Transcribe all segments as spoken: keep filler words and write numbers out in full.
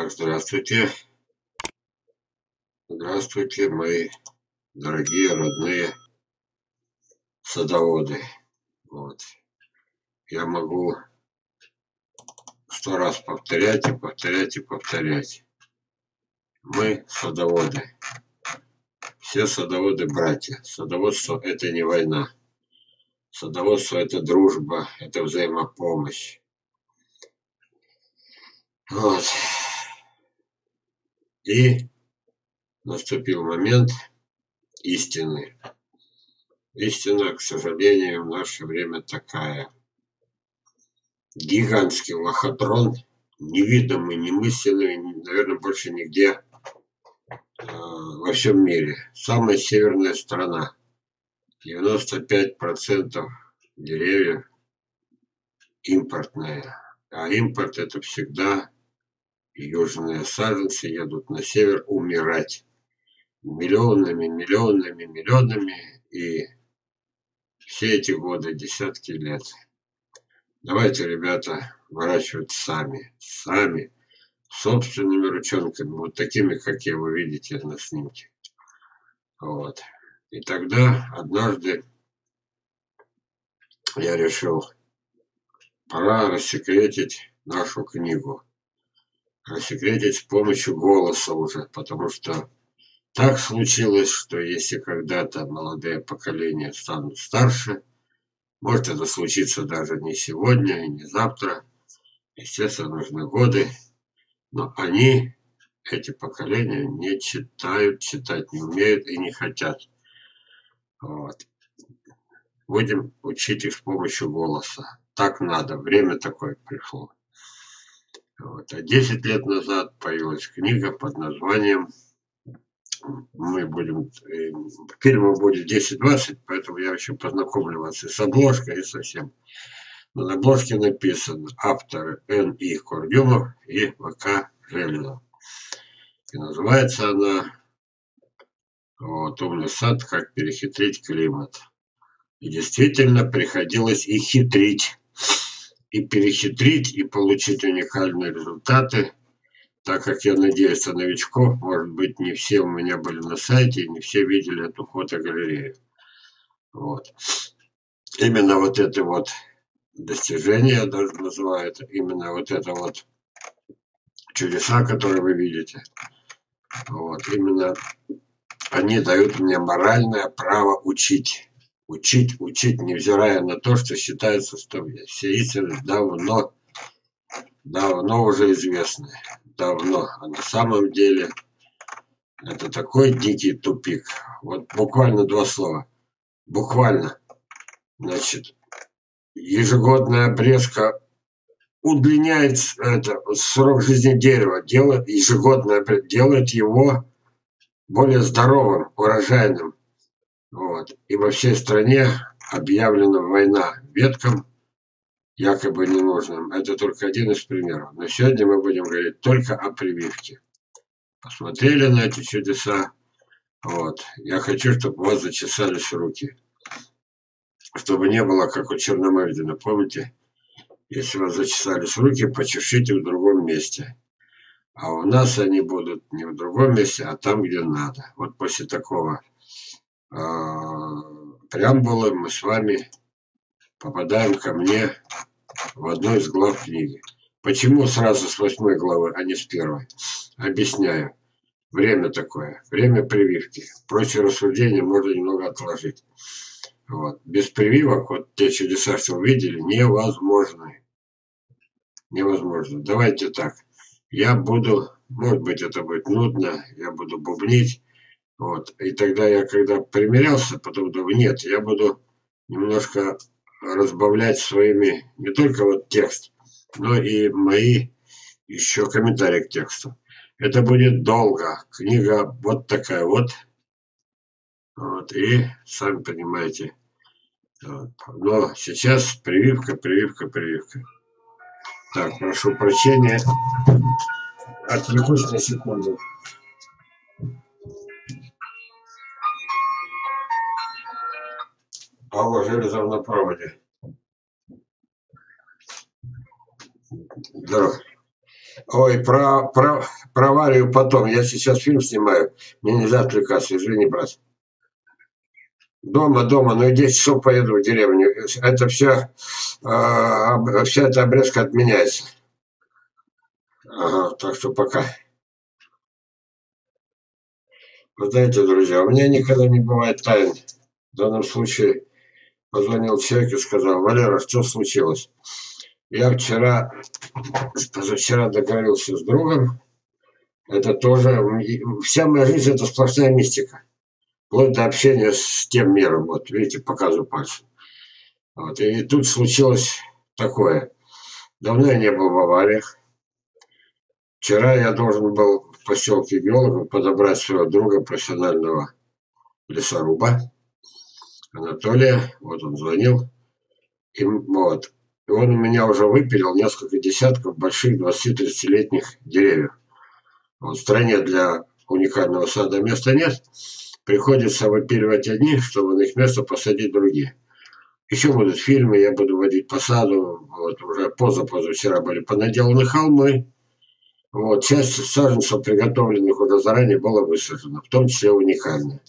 Так, здравствуйте. Здравствуйте, мои дорогие, родные садоводы. Вот. Я могу сто раз повторять и повторять и повторять. Мы садоводы. Все садоводы братья. Садоводство – это не война. Садоводство – это дружба, это взаимопомощь. Вот. И наступил момент истины. Истина, к сожалению, в наше время такая. Гигантский лохотрон, невидимый, немысленный, наверное, больше нигде э, во всем мире. Самая северная страна. девяносто пять процентов деревьев импортные. А импорт это всегда южные саженцы едут на север умирать. Миллионами, миллионами, миллионами. И все эти годы, десятки лет. Давайте, ребята, выращивать сами. Сами. Собственными ручонками, вот такими, какие вы видите на снимке. Вот. И тогда однажды я решил, пора рассекретить нашу книгу. Рассекретить с помощью голоса уже, потому что так случилось, что если когда-то молодые поколения станут старше, может это случится даже не сегодня и не завтра, естественно, нужны годы, но они, эти поколения, не читают, читать не умеют и не хотят. Вот. Будем учить их с помощью голоса. Так надо, время такое пришло. Вот. А десять лет назад появилась книга под названием, мы будем, фильма будет десять-двадцать, поэтому я еще познакомлю вас и с обложкой, и со всем. Но на обложке написано авторы Н И Курдюмов и В К Железов. И называется она вот, «Умный сад. Как перехитрить климат». И действительно приходилось и хитрить, и перехитрить, и получить уникальные результаты, так как я надеюсь, что новичков, может быть, не все у меня были на сайте, и не все видели эту фотогалерею. Вот. Именно вот это вот достижение, я даже называю это, именно вот это вот чудеса, которые вы видите, вот, именно они дают мне моральное право учить. Учить, учить, невзирая на то, что считается, что все истины давно, давно уже известны. Давно. А на самом деле это такой дикий тупик. Вот буквально два слова. Буквально. Значит, ежегодная обрезка удлиняет это, срок жизни дерева, делает, ежегодно делает его более здоровым, урожайным. Вот. И во всей стране объявлена война веткам, якобы ненужным. Это только один из примеров. Но сегодня мы будем говорить только о прививке. Посмотрели на эти чудеса. Вот. Я хочу, чтобы у вас зачесались руки. Чтобы не было, как у Черномырдина. Помните? Если у вас зачесались руки, почешите в другом месте. А у нас они будут не в другом месте, а там, где надо. Вот после такого э, преамбулы мы с вами попадаем ко мне в одну из глав книги. Почему сразу с восьмой главы, а не с первой? Объясняю. Время такое. Время прививки. Прочие рассуждения можно немного отложить. Вот. Без прививок, вот те чудеса, что вы видели, невозможны. Невозможно. Давайте так. Я буду, может быть, это будет нудно, я буду бубнить. Вот. И тогда я, когда примерялся, потом думаю, нет, я буду немножко разбавлять своими, не только вот текст, но и мои еще комментарии к тексту. Это будет долго. Книга вот такая вот. Вот. И сами понимаете. Вот. Но сейчас прививка, прививка, прививка. Так, прошу прощения. Отвлекусь на секунду. Алла Железов на проводе. Здорово. Ой, про, про, про аварию потом. Я сейчас фильм снимаю. Мне нельзя отвлекаться, извини, брат. Дома, дома, но и десять часов поеду в деревню. Это все, э, вся эта обрезка отменяется. Ага, так что пока. Вы знаете, друзья, у меня никогда не бывает тайн. В данном случае позвонил человек и сказал: Валера, что случилось? Я вчера, позавчера договорился с другом. Это тоже, вся моя жизнь это сплошная мистика. Вплоть до общения с тем миром. Вот, видите, показываю пальцем. Вот, и тут случилось такое. Давно я не был в авариях. Вчера я должен был в поселке геологов подобрать своего друга, профессионального лесоруба, Анатолия. Вот он звонил. И, вот. И он у меня уже выпилил несколько десятков больших двадцати-тридцатилетних деревьев. Вот в стране для уникального сада места нет. Приходится выпиливать одних, чтобы на их место посадить другие. Еще будут фильмы, я буду водить по саду. Вот уже поза-позавчера были понаделаны холмы. Вот, часть саженцев, приготовленных уже заранее, была высажена, в том числе уникальная.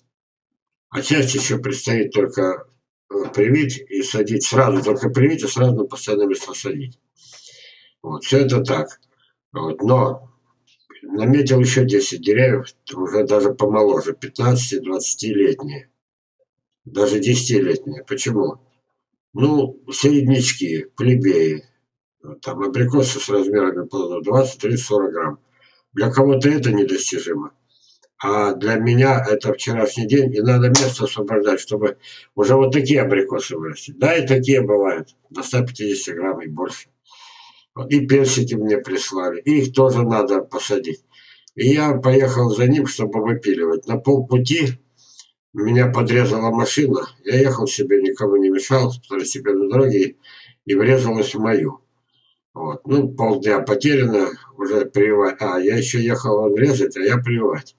А часть еще предстоит только э, привить и садить сразу, только привить и сразу на постоянное место садить. Вот, все это так. Вот, но наметил еще десять деревьев, уже даже помоложе, пятнадцати-двадцатилетние, даже десятилетние. Почему? Ну, середнячки, плебеи, там абрикосы с размерами плодов двадцать, тридцать, сорок грамм. Для кого-то это недостижимо. А для меня это вчерашний день, и надо место освобождать, чтобы уже вот такие абрикосы вырастить. Да, и такие бывают, до ста пятидесяти грамм и больше. И персики мне прислали, и их тоже надо посадить. И я поехал за ним, чтобы выпиливать. На полпути меня подрезала машина. Я ехал себе, никому не мешал, второстепенной дороге, и врезалась в мою. Вот. Ну, полдня потеряно, уже прививать. А, я еще ехал он резать, а я прививать.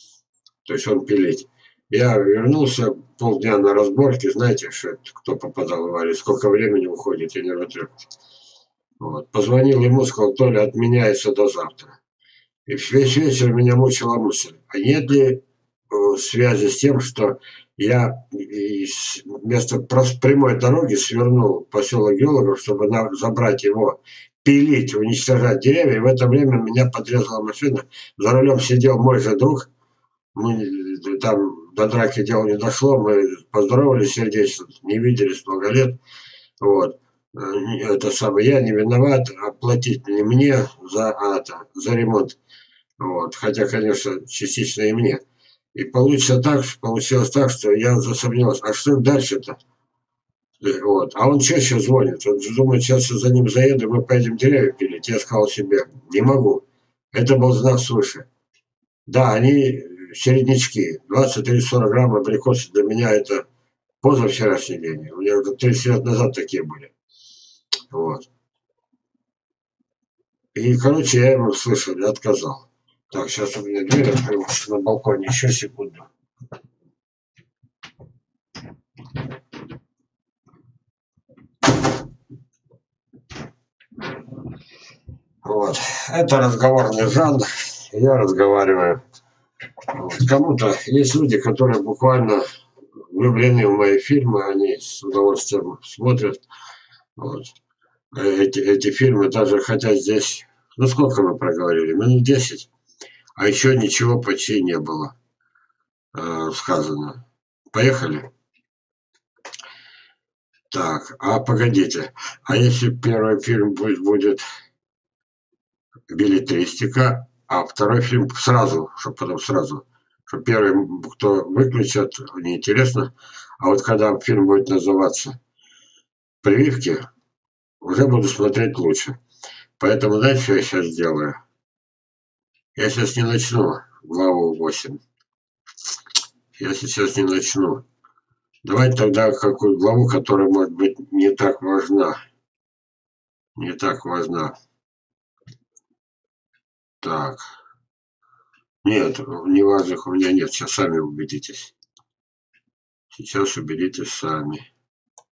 То есть он пилить. Я вернулся полдня на разборке, знаете, что кто попадал в аварию, сколько времени уходит, я не разрыв. Вот. Позвонил ему, сказал: Толя, отменяется до завтра. И весь вечер меня мучила мысль, а нет ли э, связи с тем, что я вместо прямой дороги свернул в поселок геологов, чтобы забрать его, пилить, уничтожать деревья, и в это время меня подрезала машина. За рулем сидел мой же друг. Мы там до драки дело не дошло, мы поздоровались сердечно, не виделись много лет. Вот. Это самое, я не виноват, оплатить не мне за, а, это, за ремонт. Вот. Хотя, конечно, частично и мне. И получилось так, получилось так, что я засомневался, а что дальше-то? Вот. А он чаще звонит. Он думает, сейчас я за ним заеду, мы поедем деревья пилить. Я сказал себе, не могу. Это был знак свыше. Да, они середнячки. двадцать, тридцать, сорок грамм абрикосы для меня это позавчерашний день. У меня уже тридцать лет назад такие были. Вот. И, короче, я ему слышал, я отказал. Так, сейчас у меня дверь открылась на балконе. Еще секунду. Вот. Это разговорный жанр. Я разговариваю. Вот. Кому-то есть люди, которые буквально влюблены в мои фильмы, они с удовольствием смотрят. Вот. Эти, эти фильмы, даже хотя здесь, ну сколько мы проговорили, минут десять, а еще ничего почти не было э, сказано. Поехали? Так, а погодите, а если первый фильм будет, будет билетристика, а второй фильм сразу, чтобы потом сразу, что первый, кто выключат, неинтересно, а вот когда фильм будет называться «Прививки», уже буду смотреть лучше. Поэтому знаете, что я сейчас сделаю? Я сейчас не начну главу восемь. Я сейчас не начну. Давайте тогда какую главу, которая может быть не так важна. Не так важна. Так. Нет, неважных у меня нет. Сейчас сами убедитесь. Сейчас убедитесь сами.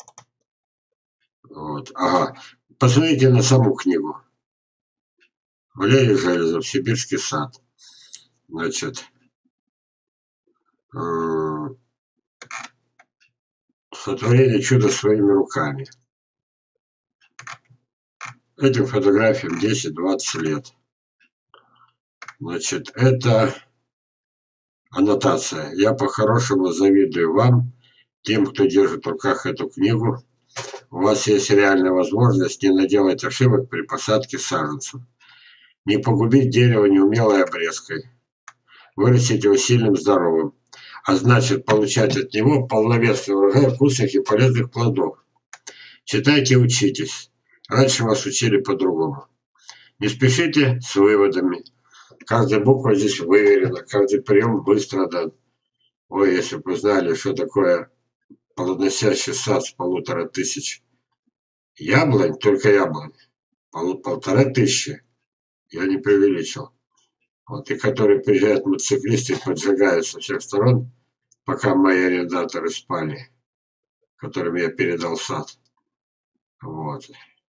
Вот. Ага. Посмотрите на саму книгу. Валерий Железов, «Сибирский сад». Значит, сотворение чуда своими руками. Этим фотографиям десять-двадцать лет. Значит, это аннотация. Я по-хорошему завидую вам, тем, кто держит в руках эту книгу. У вас есть реальная возможность не наделать ошибок при посадке саженцев. Не погубить дерево неумелой обрезкой. Вырастить его сильным, здоровым. А значит, получать от него полновесный урожай вкусных и полезных плодов. Читайте и учитесь. Раньше вас учили по-другому. Не спешите с выводами. Каждая буква здесь выверена, каждый прием быстро дан. Ой, если бы вы знали, что такое плодоносящий сад с полутора тысяч яблонь, только яблонь, пол, полтора тысячи, я не преувеличил. Вот, и которые приезжают мотоциклисты и поджигают со всех сторон, пока мои арендаторы спали, которым я передал сад. Вот.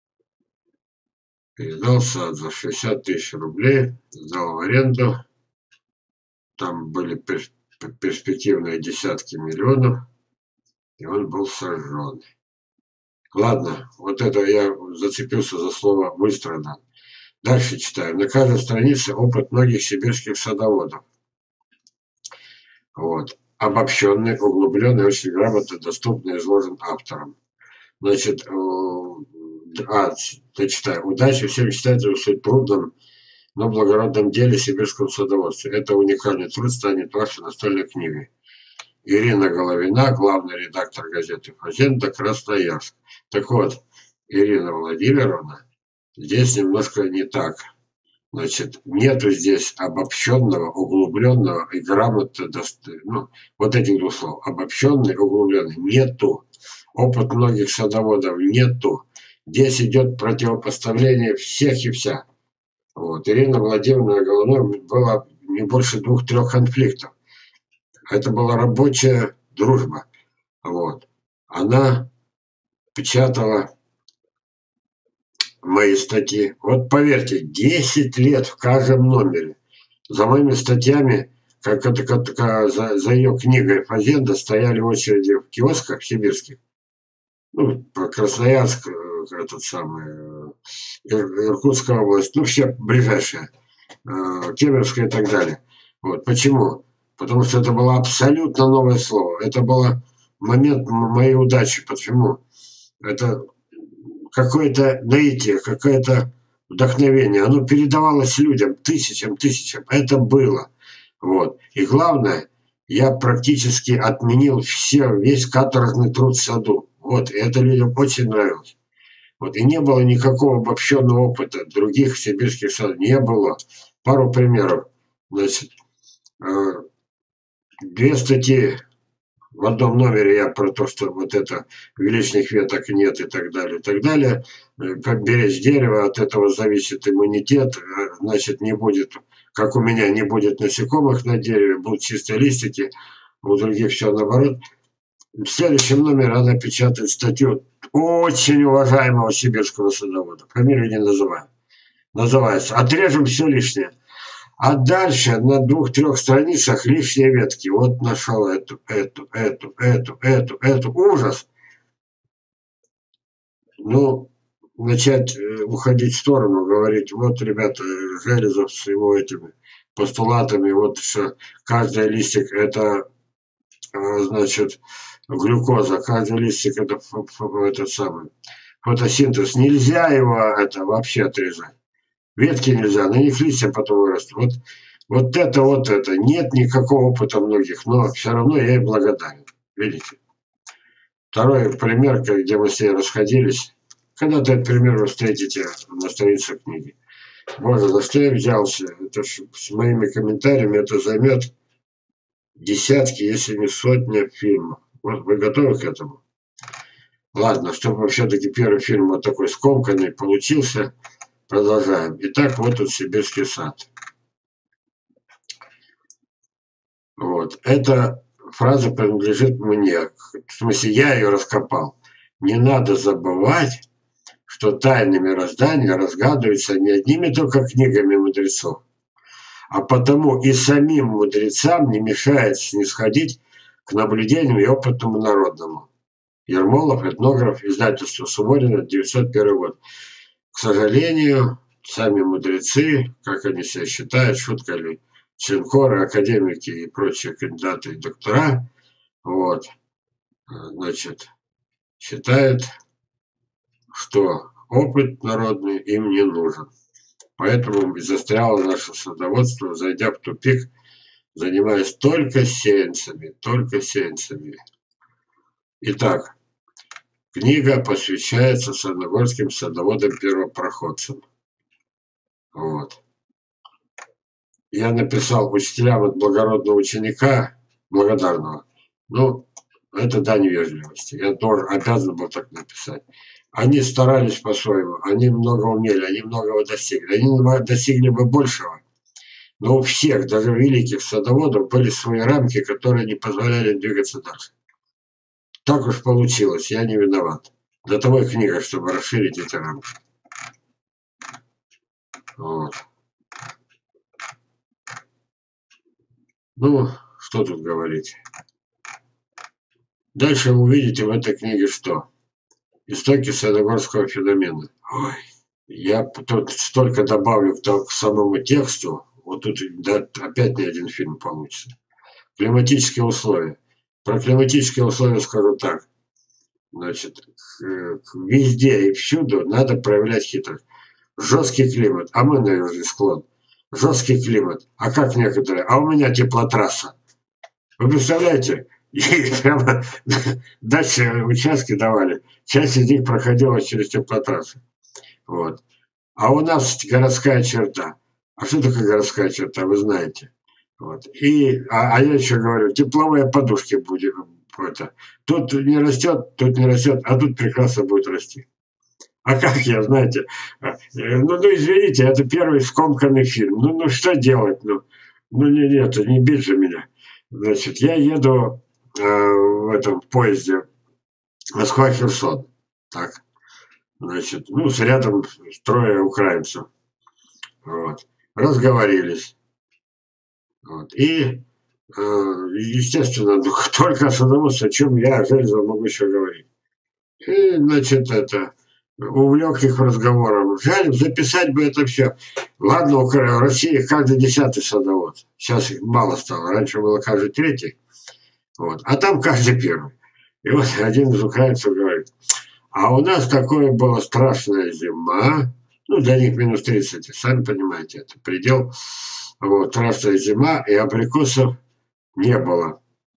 Передал сад за шестьдесят тысяч рублей, сдал в аренду. Там были перспективные десятки миллионов, и он был сожжен. Ладно, вот это я зацепился за слово «выстрадан». Дальше читаю. На каждой странице опыт многих сибирских садоводов. Вот. Обобщенный, углубленный, очень грамотно, доступно изложен автором. Значит, а, дочитаю. Удачи всем читателям в суть трудном, но благородном деле сибирского садоводства. Это уникальный труд станет вашей настольной книгой. Ирина Головина, главный редактор газеты «Фазенда», Красноярск. Так вот, Ирина Владимировна, здесь немножко не так. Значит, нету здесь обобщенного, углубленного и грамотно, ну, вот этих двух слов. Обобщенный, углубленный. Нету. Опыт многих садоводов нету. Здесь идет противопоставление всех и вся. Вот. Ирина Владимировна Головной было не больше двух-трех конфликтов. Это была рабочая дружба. Вот. Она печатала мои статьи. Вот поверьте, десять лет в каждом номере. За моими статьями, как это, как, как, за, за ее книгой «Фазенда» стояли очереди в киосках сибирских. Ну, про Красноярск, этот самый, Иркутская область, ну, все ближайшие, Кемеровская и так далее. Вот. Почему? Потому что это было абсолютно новое слово. Это был момент моей удачи. Почему? Это какое-то наитие, какое-то вдохновение. Оно передавалось людям, тысячам, тысячам. Это было. Вот. И главное, я практически отменил все, весь каторжный труд в саду. Вот. И это людям очень нравилось. Вот. И не было никакого обобщенного опыта других сибирских садов. Не было. Пару примеров. Значит, две статьи в одном номере я про то, что вот это лишних веток нет и так далее, и так далее. Как беречь дерево, от этого зависит иммунитет, значит, не будет, как у меня, не будет насекомых на дереве, будут чистые листики, у других все наоборот. В следующем номере она печатает статью очень уважаемого сибирского садовода, фамилию не называю. Называется «Отрежем все лишнее». А дальше на двух-трех страницах лишние ветки. Вот нашел эту, эту, эту, эту, эту, эту. Ужас. Ну, начать уходить в сторону, говорить, вот, ребята, Железов с его этими постулатами, вот что каждый листик это, значит, глюкоза, каждый листик это этот самый фотосинтез. Нельзя его это вообще отрезать. Ветки нельзя, на них листья потом вырастут. Вот, вот это, вот это. Нет никакого опыта многих, но все равно я ей благодарен. Видите? Второй пример, где мы с ней расходились. Когда-то этот пример вы встретите на странице книги. Боже, за что я взялся? Это ж, с моими комментариями это займет десятки, если не сотни фильмов. Вот вы готовы к этому? Ладно, чтобы все-таки первый фильм вот такой скомканный получился. Продолжаем. Итак, вот он, сибирский сад. Вот. Эта фраза принадлежит мне. В смысле, я ее раскопал. Не надо забывать, что тайны мироздания разгадываются не одними только книгами мудрецов, а потому и самим мудрецам не мешает снисходить к наблюдению и опытному народному. Ермолов, этнограф, издательство Суворина, девятьсот первый год. К сожалению, сами мудрецы, как они себя считают, шутка ли, членкоры, академики и прочие кандидаты и доктора, вот, значит, считают, что опыт народный им не нужен. Поэтому застряло наше садоводство, зайдя в тупик, занимаясь только сеянцами, только сеянцами. Итак, книга посвящается садогорским садоводам-первопроходцам. Вот. Я написал учителям от благородного ученика, благодарного. Ну, это дань вежливости. Я тоже обязан был так написать. Они старались по-своему, они много умели, они многого достигли. Они достигли бы большего. Но у всех, даже великих садоводов, были свои рамки, которые не позволяли двигаться дальше. Так уж получилось, я не виноват. Для того и книга, чтобы расширить эти рамки. Вот. Ну, что тут говорить. Дальше вы увидите в этой книге что? Истоки садогорского феномена. Ой, я тут столько добавлю к, к самому тексту. Вот тут да, опять не один фильм получится. Климатические условия. Про климатические условия скажу так. Значит, везде и всюду надо проявлять хитрость. Жесткий климат, а мы на южный склон. Жесткий климат, а как некоторые, а у меня теплотрасса. Вы представляете? И прямо дальше участки давали. Часть из них проходила через теплотрассу. Вот. А у нас городская черта. А что такое городская черта, вы знаете. Вот. И, а, а я еще говорю, тепловые подушки будем. Это. Тут не растет, тут не растет, а тут прекрасно будет расти. А как я, знаете, ну, ну извините, это первый скомканный фильм. Ну, ну что делать? Ну, ну не, нет, не бить же меня. Значит, я еду э, в этом поезде Москва-Херсон. Так. Значит, ну, с рядом трое украинцев. Вот. Разговорились. Вот. И, э, естественно, только о садоводстве, о чем я, Железов, могу еще говорить. И, значит, это... увлек их разговором. Жаль, записать бы это все. Ладно, в России каждый десятый садовод. Сейчас их мало стало. Раньше было каждый третий. Вот. А там каждый первый. И вот один из украинцев говорит, а у нас такое была страшная зима. Ну, для них минус тридцать. Сами понимаете, это предел. Вот, страшная зима, и абрикосов не было.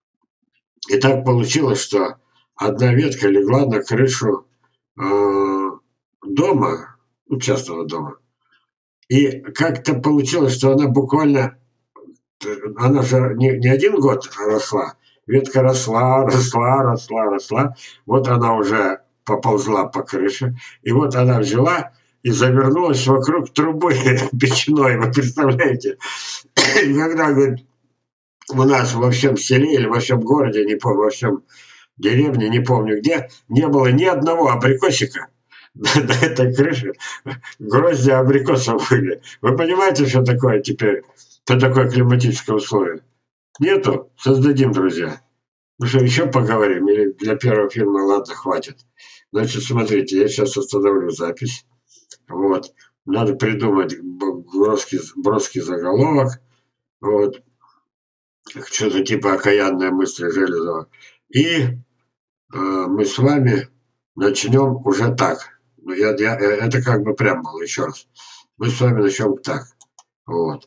И так получилось, что одна ветка легла на крышу э, дома, ну, частного дома. И как-то получилось, что она буквально, она же не, не один год росла, ветка росла, росла, росла, росла, вот она уже поползла по крыше, и вот она взяла и завернулась вокруг трубы печной, вы представляете? И когда, говорит, у нас во всем селе или во всем городе, не помню, во всем деревне, не помню где, не было ни одного абрикосика до этой крыши, грозди абрикосов были. Вы понимаете, что такое теперь, что такое климатическое условие? Нету? Создадим, друзья. Ну что, еще поговорим? Или для первого фильма, ладно, хватит. Значит, смотрите, я сейчас остановлю запись. Вот. Надо придумать броский, броский заголовок. Вот. Что-то типа окаянные мысли Железова. И э, мы с вами начнем уже так. Ну, я, я, это как бы прям было, еще раз. Мы с вами начнем так. Вот.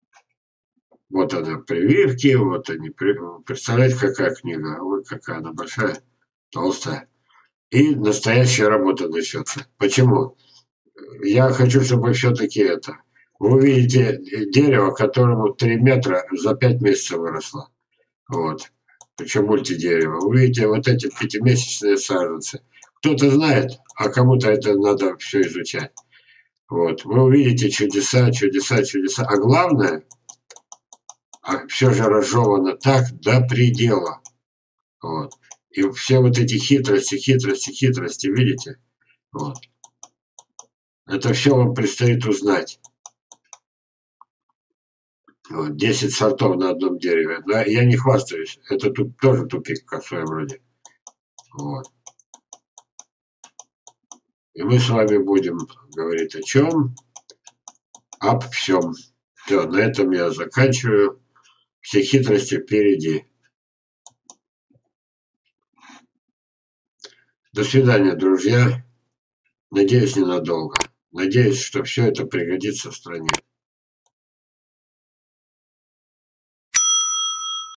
Вот она, прививки, вот они. Представляете, какая книга? Ой, какая она большая, толстая. И настоящая работа начнется. Почему? Я хочу, чтобы все-таки это... Вы увидите дерево, которому три метра за пять месяцев выросло. Вот. Причем мультидерево. Вы увидите вот эти пятимесячные саженцы. Кто-то знает, а кому-то это надо все изучать. Вот. Вы увидите чудеса, чудеса, чудеса. А главное, а все же разжевано так до предела. Вот. И все вот эти хитрости, хитрости, хитрости, видите? Вот. Это все вам предстоит узнать. Вот, десять сортов на одном дереве. Да, я не хвастаюсь. Это тут тоже тупик в своем роде. Вот. И мы с вами будем говорить о чем? Об всем. Все, на этом я заканчиваю. Все хитрости впереди. До свидания, друзья. Надеюсь, ненадолго. Надеюсь, что все это пригодится в стране.